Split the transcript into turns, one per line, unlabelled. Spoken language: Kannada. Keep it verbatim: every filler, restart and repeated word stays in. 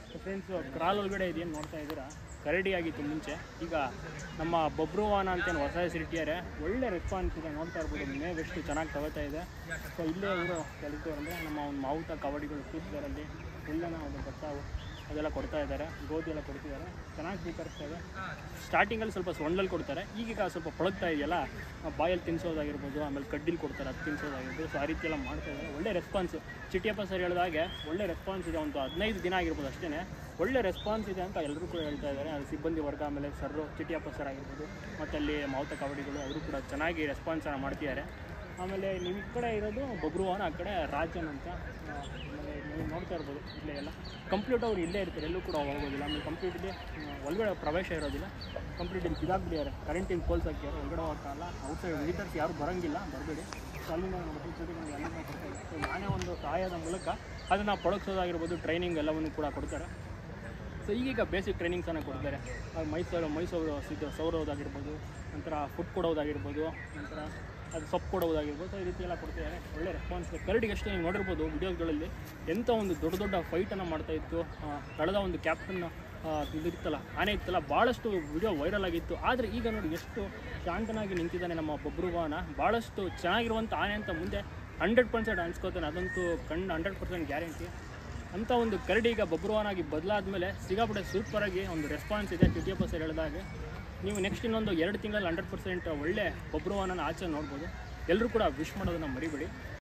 ಫ್ರೆಂಡ್ಸ್, ಕ್ರಾಲ್ ಒಳಗಡೆ ಇದೇನು ನೋಡ್ತಾ ಇದ್ದೀರಾ, ಕರಡಿ ಆಗಿತ್ತು ಮುಂಚೆ. ಈಗ ನಮ್ಮ ಬಬ್ರುವಾಹನ ಅಂತೇನು ಹೊಸ ಹೆಸರಿಟ್ಟಿದ್ದಾರೆ. ಒಳ್ಳೆ ರೆಸ್ಪಾನ್ಸ್ ಇದೆ, ನೋಡ್ತಾ ಇರ್ಬೋದು. ಮೇವು ಎಷ್ಟು ಚೆನ್ನಾಗಿ ತಗೋತಾ ಇದೆ. ಸೊ ಇಲ್ಲೇ ಇವರು ಕೆಲಸದವ್ರು ಅಂದರೆ ನಮ್ಮ ಒಂದು ಮಾವುತ ಕಬಡ್ಡಿಗಳು ಕೂತ್ದರಲ್ಲಿ ಹುಲ್ಲನ ಒಂದು ಭತ್ತ ಅದೆಲ್ಲ ಕೊಡ್ತಾ ಇದ್ದಾರೆ, ಗೋಧಿ ಎಲ್ಲ ಕೊಡ್ತಿದ್ದಾರೆ, ಚೆನ್ನಾಗಿ ಸ್ವೀಕರಿಸ್ತಾ ಇದೆ. ಸ್ಟಾರ್ಟಿಂಗಲ್ಲಿ ಸ್ವಲ್ಪ ಸೊಂಡಲ್ಲಿ ಕೊಡ್ತಾರೆ, ಈಗೀಗ ಸ್ವಲ್ಪ ಪಳಗ್ತಾ ಇದೆಯಲ್ಲ, ಬಾಯಲ್ಲಿ ತಿನ್ನಿಸೋದಾಗಿರ್ಬೋದು, ಆಮೇಲೆ ಕಡ್ಡಿಲಿ ಕೊಡ್ತಾರೆ, ಅದು ತಿನ್ನಿಸೋದಾಗಿರ್ಬೋದು. ಸೊ ಆ ರೀತಿ ಎಲ್ಲ ಮಾಡ್ತಾ ಇದ್ದಾರೆ. ಒಳ್ಳೆ ರೆಸ್ಪಾನ್ಸು. ಚಿಟ್ಟಿಯಪ್ಪ ಸರ್ ಹೇಳಿದಾಗೆ ಒಳ್ಳೆ ರೆಸ್ಪಾನ್ಸ್ ಇದೆ. ಒಂದು ಹದಿನೈದು ದಿನ ಆಗಿರ್ಬೋದು ಅಷ್ಟೇ, ಒಳ್ಳೆ ರೆಸ್ಪಾನ್ಸ್ ಇದೆ ಅಂತ ಎಲ್ಲರೂ ಕೂಡ ಹೇಳ್ತಾ ಇದ್ದಾರೆ. ಅದು ಸಿಬ್ಬಂದಿ ವರ್ಗ, ಆಮೇಲೆ ಸರ್ರು ಚಿಟ್ಟಿಯಪ್ಪ ಸರ್ ಆಗಿರ್ಬೋದು, ಮತ್ತು ಅಲ್ಲಿ ಮಾವುತ ಕಬಡ್ಡಿಗಳು ಅವರು ಕೂಡ ಚೆನ್ನಾಗಿ ರೆಸ್ಪಾನ್ಸನ್ನು ಮಾಡ್ತಿದ್ದಾರೆ. ಆಮೇಲೆ ನೀವು ಈ ಕಡೆ ಇರೋದು ಬಬ್ರುವಾಹನ, ಆ ಕಡೆ ರಾಜನ್ ಅಂತ. ಆಮೇಲೆ ನೀವು ನೋಡ್ತಾ ಇರ್ಬೋದು, ಇಲ್ಲೇ ಎಲ್ಲ ಕಂಪ್ಲೀಟ್ ಅವ್ರು ಇಲ್ಲೇ ಇರ್ತಾರೆ, ಎಲ್ಲೂ ಕೂಡ ಹೋಗೋದಿಲ್ಲ. ಆಮೇಲೆ ಕಂಪ್ಲೀಟ್ಲಿ ಒಳಗಡೆ ಪ್ರವೇಶ ಇರೋದಿಲ್ಲ, ಕಂಪ್ಲೀಟ್ ಇಲ್ಲಿ ಬಿದ್ದಾಕ್ಬಿಟ್ಟಿದ್ದಾರೆ, ಕರೆಂಟಿನ ಪೋಲ್ಸ್ ಹಾಕಿದ್ದಾರೆ, ಒಳಗಡೆ ಹೋಗ್ತಾರಲ್ಲ. ಔಟ್ಸೈಡ್ ವಿಸಿಟರ್ಸ್ ಯಾರು ಬರೋಂಗಿಲ್ಲ, ಬರಬೇಡಿ. ಸೊ ಅಲ್ಲಿಂದ ಜೊತೆಗೆ ಎಲ್ಲ ಕೊಡ್ತಾರೆ. ಸೊ ನಾನೇ ಒಂದು ಸಹಾಯದ ಮೂಲಕ ಅದನ್ನು ಪಳಗಿಸೋದಾಗಿರ್ಬೋದು, ಟ್ರೈನಿಂಗ್ ಎಲ್ಲವನ್ನು ಕೂಡ ಕೊಡ್ತಾರೆ. ಸೊ ಈಗೀಗ ಬೇಸಿಕ್ ಟ್ರೈನಿಂಗ್ಸನ್ನು ಕೊಡ್ತಾರೆ. ಮೈಸೂರು ಮೈಸೂರು ಸಿದ್ದು ಸೌರೋದಾಗಿರ್ಬೋದು, ನಂತರ ಫುಡ್ ಕೊಡೋದಾಗಿರ್ಬೋದು, ನಂತರ ಅದು ಸೊಪ್ಪು ಕೊಡೋದಾಗಿರ್ಬೋದು. ಈ ರೀತಿ ಎಲ್ಲ ಕೊಡ್ತಿದ್ದಾರೆ. ಒಳ್ಳೆ ರೆಸ್ಪಾನ್ಸ್. ಕರಡಿಗೆ ಅಷ್ಟೇ ನೀವು ನೋಡಿರ್ಬೋದು ವಿಡಿಯೋಗಳಲ್ಲಿ ಎಂಥ ಒಂದು ದೊಡ್ಡ ದೊಡ್ಡ ಫೈಟನ್ನು ಮಾಡ್ತಾಯಿತ್ತು. ಕಳೆದ ಒಂದು ಕ್ಯಾಪ್ಟನ್ ಇದಿರ್ತಲ್ಲ, ಆನೆ ಇತ್ತಲ್ಲ, ಭಾಳಷ್ಟು ವಿಡಿಯೋ ವೈರಲ್ ಆಗಿತ್ತು. ಆದರೆ ಈಗ ನೋಡಿ ಎಷ್ಟು ಶಾಂತನಾಗಿ ನಿಂತಿದ್ದಾನೆ ನಮ್ಮ ಬಬ್ರುವಾಹನ. ಭಾಳಷ್ಟು ಚೆನ್ನಾಗಿರುವಂಥ ಆನೆ ಅಂತ ಮುಂದೆ ಹಂಡ್ರೆಡ್ ಪರ್ಸೆಂಟ್ ಅನ್ಸ್ಕೋತಾನೆ, ಅದಂತೂ ಕಣ್ಣು ಹಂಡ್ರೆಡ್ ಪರ್ಸೆಂಟ್ ಗ್ಯಾರಂಟಿ. ಅಂಥ ಒಂದು ಕರಡಿ ಈಗ ಬಬ್ರುವಾಹನಾಗಿ ಬದಲಾದ ಮೇಲೆ ಸಿಗಾಪಟ್ಟೆ ಸೂಪರಾಗಿ ಒಂದು ರೆಸ್ಪಾನ್ಸ್ ಇದೆ. ಚಿಟ್ಟಿಯಪ್ಪ ಸರ್ ಹೇಳಿದಾಗೆ ನೀವು ನೆಕ್ಸ್ಟ್ ಇನ್ನೊಂದು ಎರಡು ತಿಂಗಳಲ್ಲಿ ಹಂಡ್ರೆಡ್ ಪರ್ಸೆಂಟ್ ಒಳ್ಳೆ ಬಬ್ರುವಾಹನನ ಆಚೆ ನೋಡ್ಬೋದು. ಎಲ್ಲರೂ ಕೂಡ ವಿಶ್ ಮಾಡೋದನ್ನು ಮರಿಬೇಡಿ.